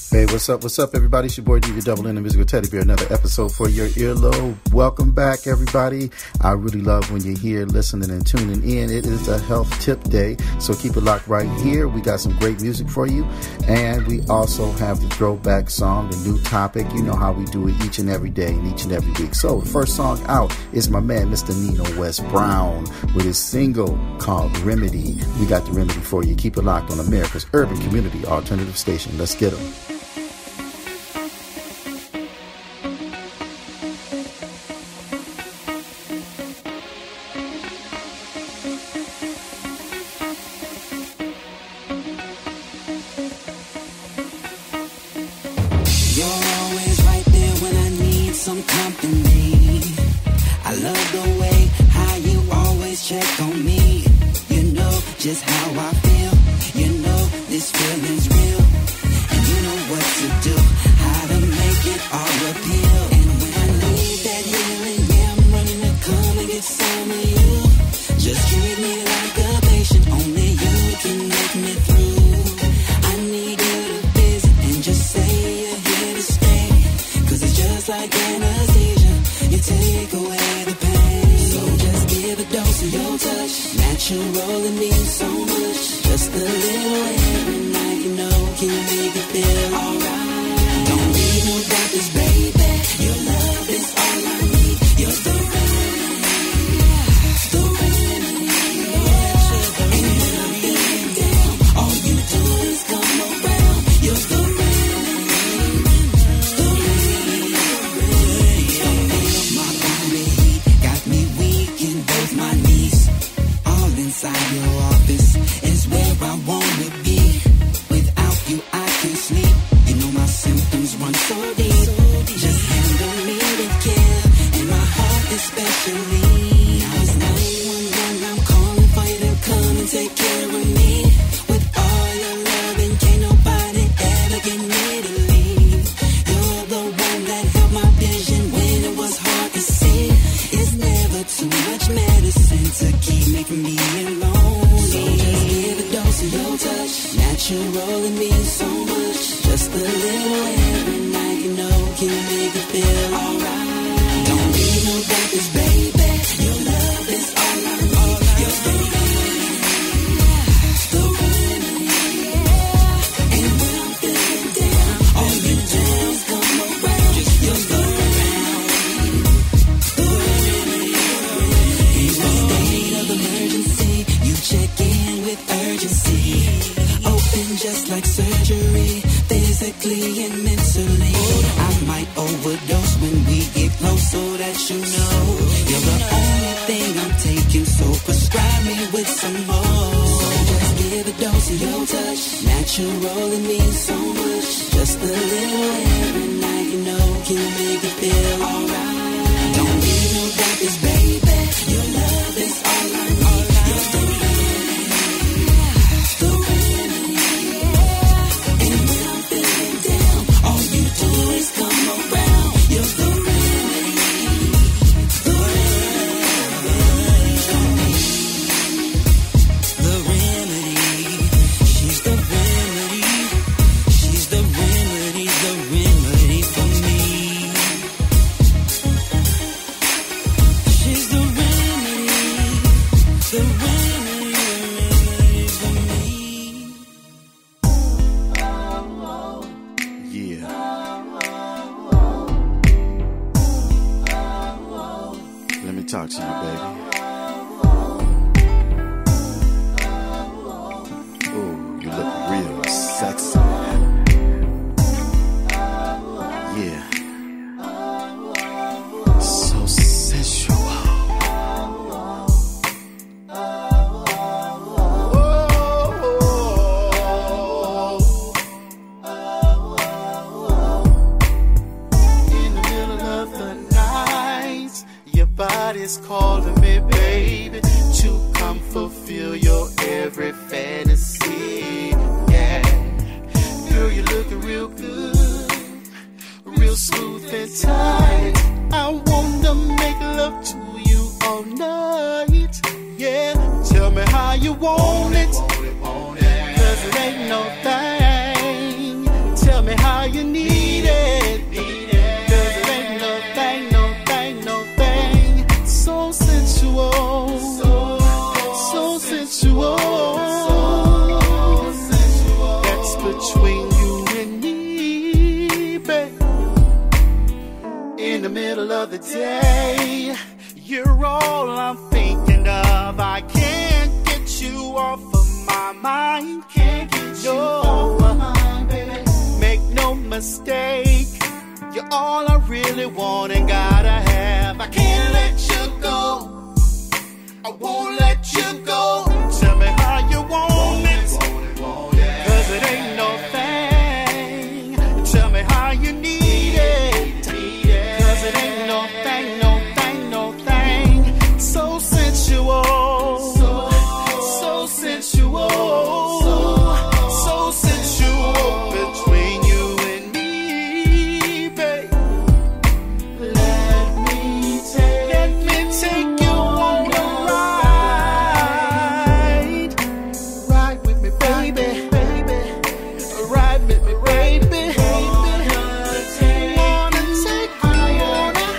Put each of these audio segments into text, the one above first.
Hey, what's up, everybody? It's your boy, DJ Double N, the Musical Teddy Bear. Another episode for your earlobe. Welcome back, everybody. I really love when you're here listening and tuning in. It is a health tip day, so keep it locked right here. We got some great music for you, and we also have the throwback song, the new topic. You know how we do it each and every day and each and every week. So the first song out is my man, Mr. Nino West Brown, with his single called Remedy. We got the remedy for you. Keep it locked on America's Urban Community Alternative Station. Let's get them. Want it, 'cause it ain't no thing. Tell me how between you and me, babe. In the middle of the day, you're all I'm thinking of. I can't get you off of my mind. Can't get you off my mind, baby. Make no mistake, you're all I really want and gotta have. I can't let you go, I won't let you go. Tell me how you want it, cause it ain't no thing. Tell me how you need it, cause it ain't no thing, no thing, no thing. So sensual, so sensual, so sensual between you and me, babe. Let me take you on a ride with me, baby, ride with me, baby. Wanna take you on a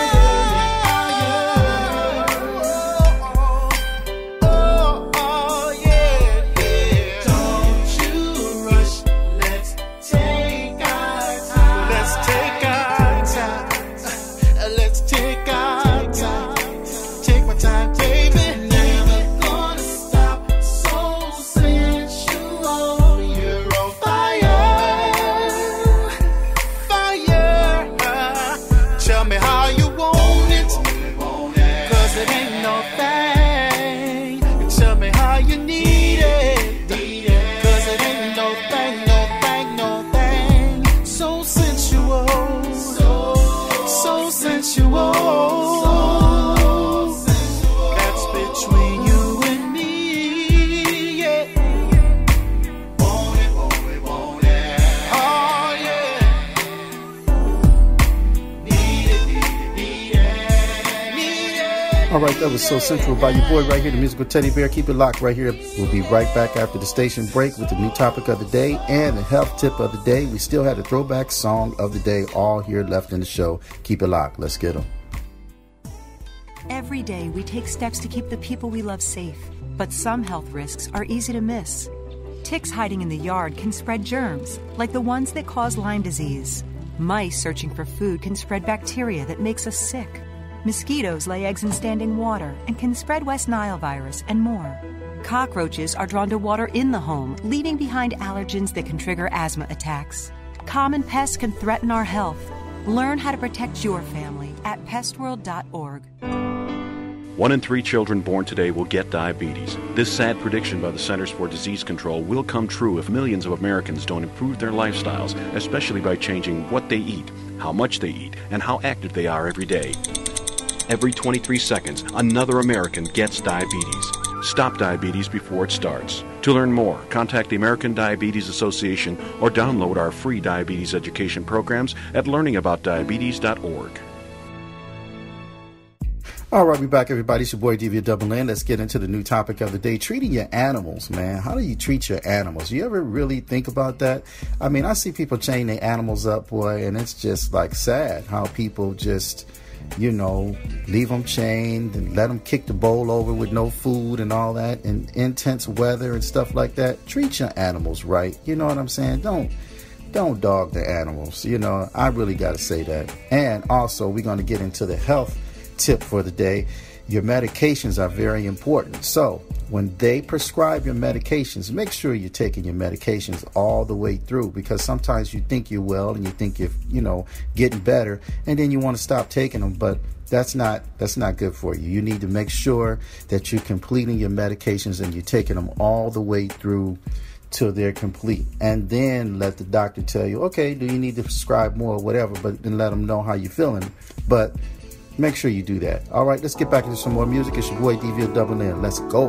oh, yeah. Don't you rush, let's take our time. Let's take our time. Let's take our time. Take my time, baby. Never gonna stop. So sensual. You're on fire. Tell me how you want it, cause it ain't no thing. Tell me how you need it, cause it ain't no thing, no thing, no thing. So sensual, so sensual. That's between you and me, yeah. Want it, want it. Oh, yeah. Need it. All right, that was So Sensual by your boy right here, the musical teddy bear. Keep it locked right here. We'll be right back after the station break with the new topic of the day and the health tip of the day. We still had a throwback song of the day all here left in the show. Keep it locked. Let's get them. Every day we take steps to keep the people we love safe, but some health risks are easy to miss. Ticks hiding in the yard can spread germs, like the ones that cause Lyme disease. Mice searching for food can spread bacteria that makes us sick. Mosquitoes lay eggs in standing water and can spread West Nile virus and more. Cockroaches are drawn to water in the home, leaving behind allergens that can trigger asthma attacks. Common pests can threaten our health. Learn how to protect your family at pestworld.org. 1 in 3 children born today will get diabetes. This sad prediction by the Centers for Disease Control will come true if millions of Americans don't improve their lifestyles, especially by changing what they eat, how much they eat, and how active they are every day. Every 23 seconds, another American gets diabetes. Stop diabetes before it starts. To learn more, contact the American Diabetes Association or download our free diabetes education programs at learningaboutdiabetes.org. All right, we're back, everybody. It's your boy, DV Double N. Let's get into the new topic of the day, treating your animals, man. How do you treat your animals? You ever really think about that? I mean, I see people chain their animals up, boy, and it's just like sad how people just, you know, leave them chained and let them kick the bowl over with no food and all that, and intense weather and stuff like that. Treat your animals right. You know what I'm saying? Don't dog the animals. You know, I really got to say that. And also, we're going to get into the health tip for the day. Your medications are very important. So when they prescribe your medications, make sure you're taking your medications all the way through, because sometimes you think you're well and you think you're, you know, getting better, and then you want to stop taking them, but that's not good for you. You need to make sure that you're completing your medications and you're taking them all the way through till they're complete, and then let the doctor tell you, okay, do you need to prescribe more or whatever, but then let them know how you're feeling. But make sure you do that. All right, let's get back into some more music. It's your boy DV Double N. Let's go.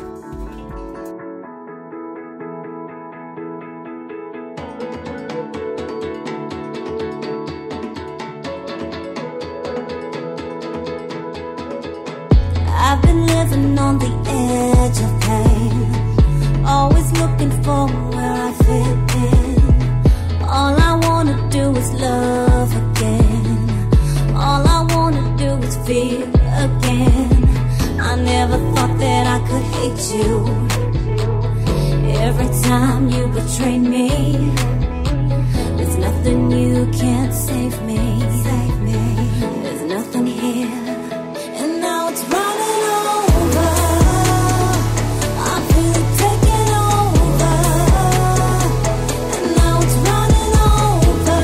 I've been living on the edge of pain, always looking for where I fit in. All I wanna do is love again. All I wanna do is feel again. I never thought that I could hate you. Every time you betray me, there's nothing you can't save me. There's nothing here, and now it's running over. I feel it taking over, and now it's running over.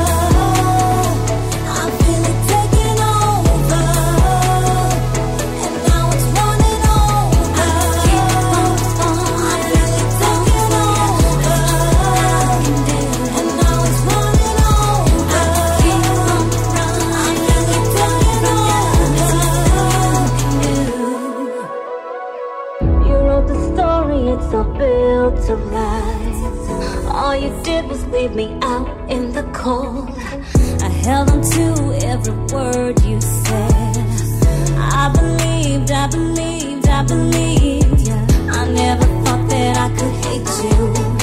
I feel it taking over, and now it's running over. I feel it taking over, and now it's running over. I feel it taking over. You wrote the story, it's all built to last. All you did was leave me out in the cold. I held on to every word you said. I believed yeah. I never thought that I could hate you.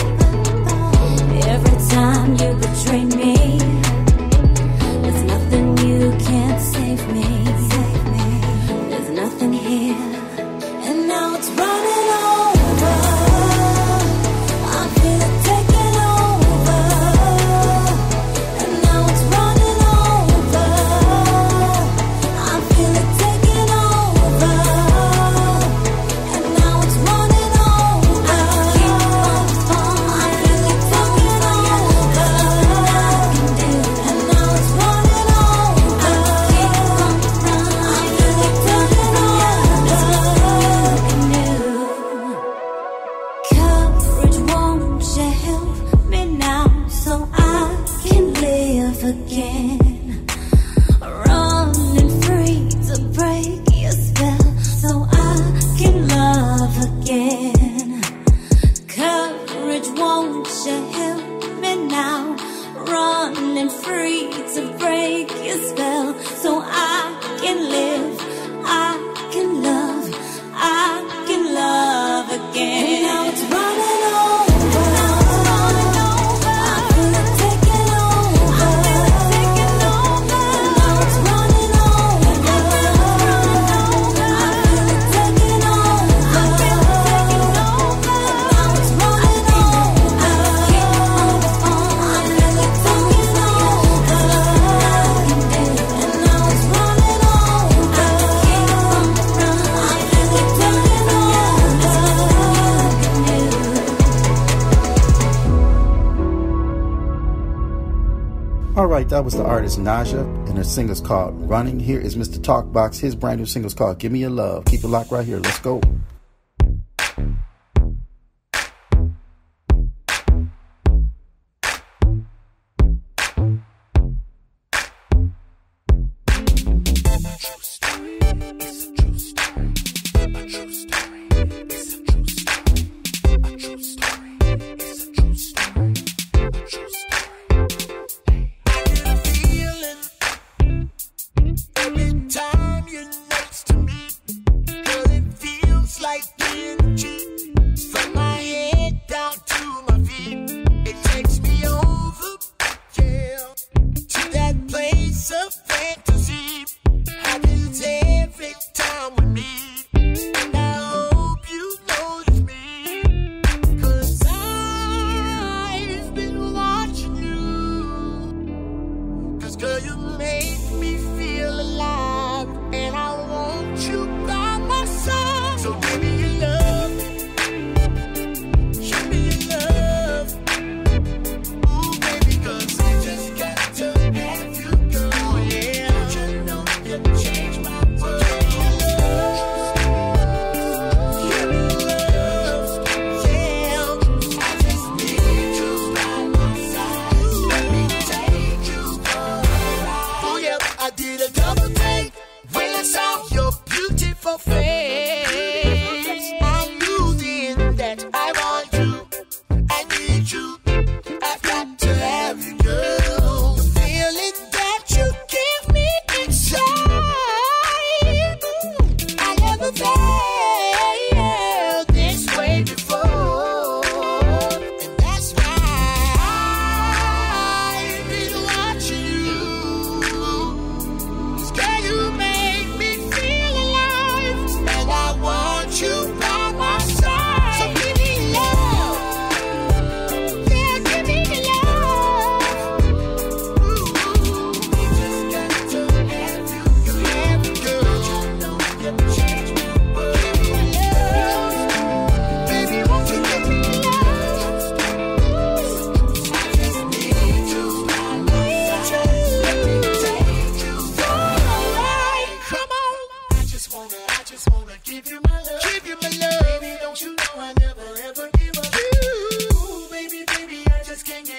Every time you betray me, there's nothing you can't save me. There's nothing here, and now it's running over. I feel it taking over, and now it's running over. I feel it taking over, and now it's running over. I feel it taking over, and now it's running over. I feel it taking over. Courage, won't you help me now so I can live again? Running free to break your spell so I can love again. Courage, won't you help me now? Running free to break your spell so I can live, I can love again. And now it's running over. I feel it taking over. And now it's running over. I feel it taking over. And now it's running over. I feel it taking over. And now it's running over. I feel it taking over. All right, that was the artist Naja, and her single's called Running. Here is Mr. Talkbox. His brand new single's called Give Me Your Love. Keep it locked right here. Let's go. Every time you're next to me, girl, it feels like energy. From my head down to my feet, it takes me over, yeah, to that place of fantasy. Happens every time we meet. And I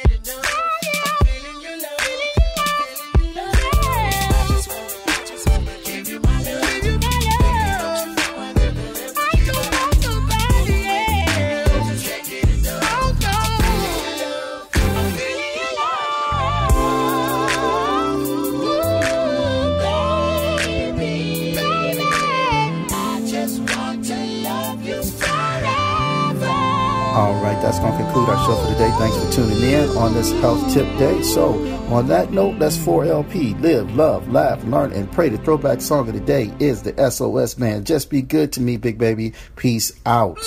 All right, that's going to conclude our show for today. Thanks for tuning in on this Health Tip Day. So, on that note, that's 4LP. Live, love, laugh, learn, and pray. The throwback song of the day is the SOS Man. Just be good to me, big baby. Peace out.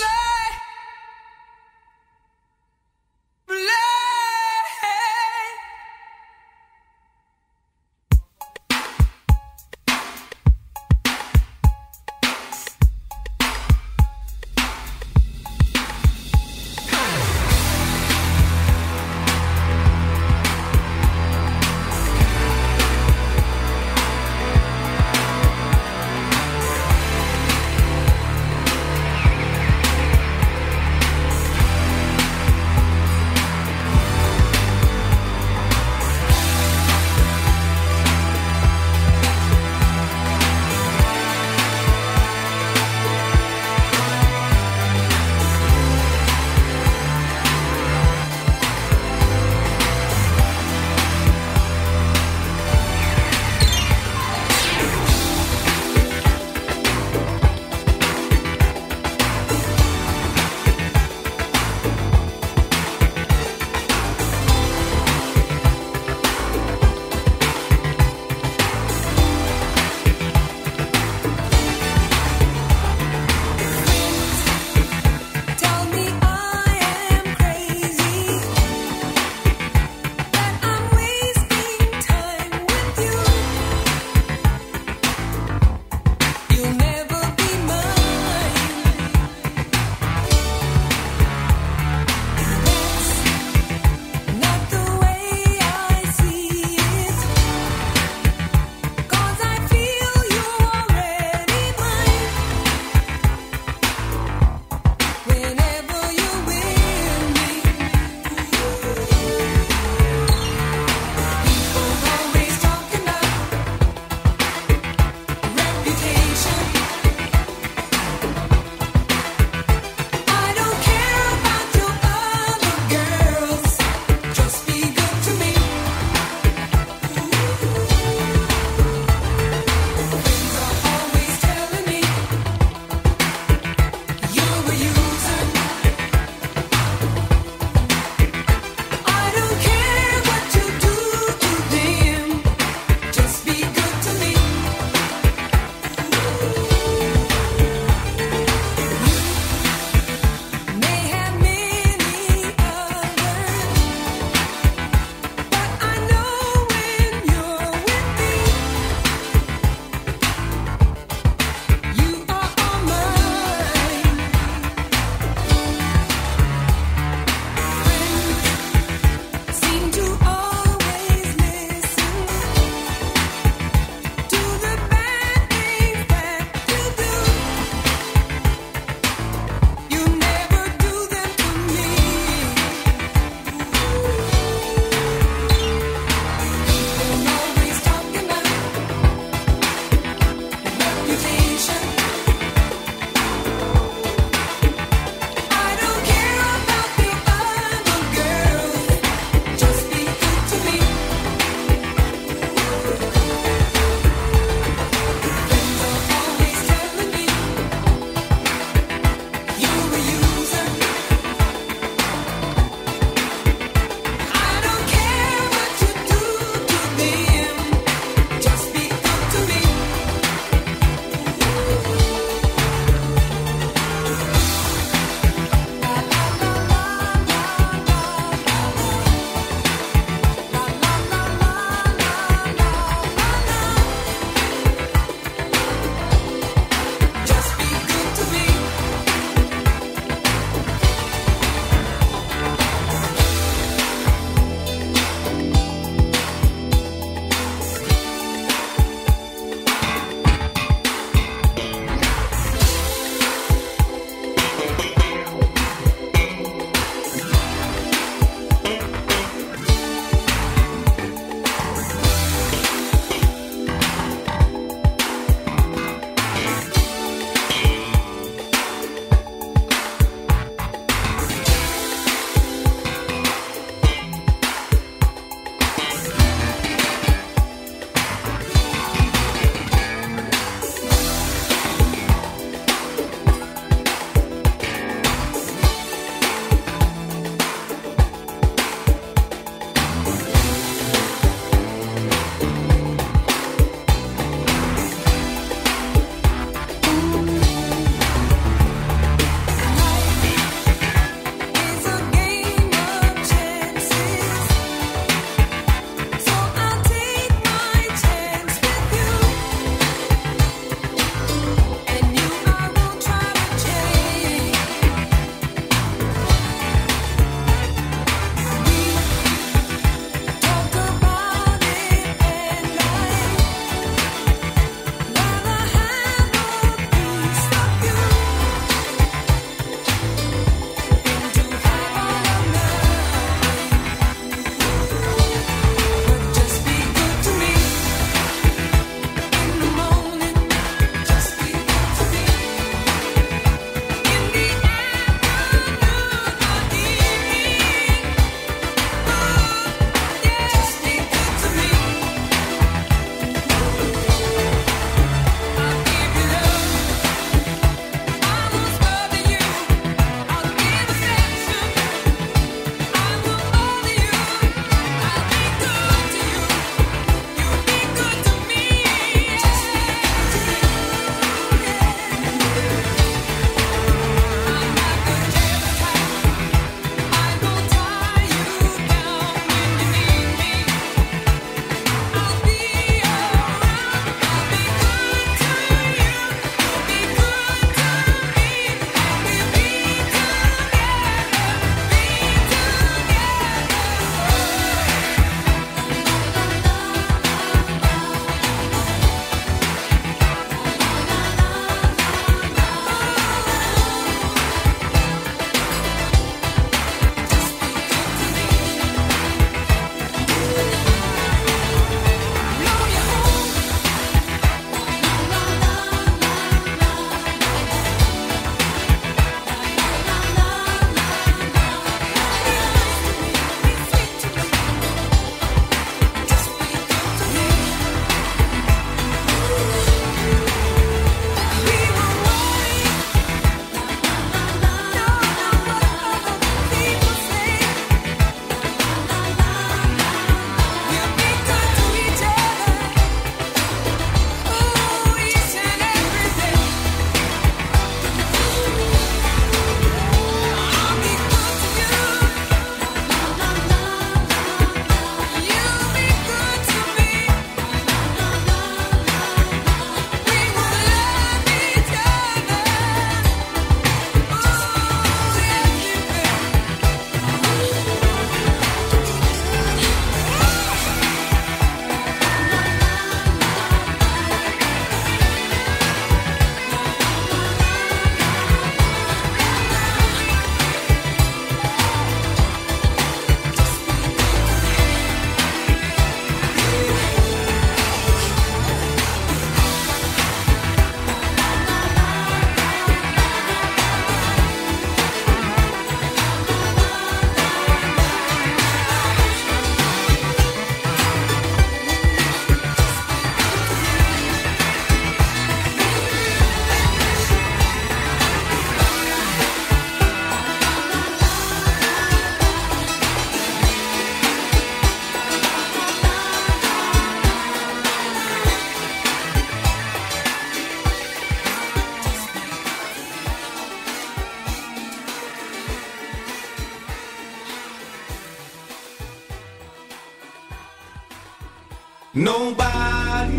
Nobody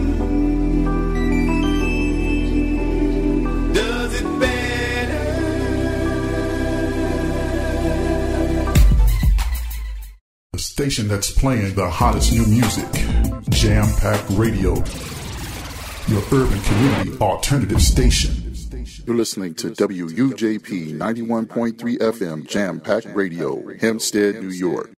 does it better. The station that's playing the hottest new music, Jam Pack Radio, your urban community alternative station. You're listening to WUJP 91.3 FM Jam Pack Radio, Hempstead, New York.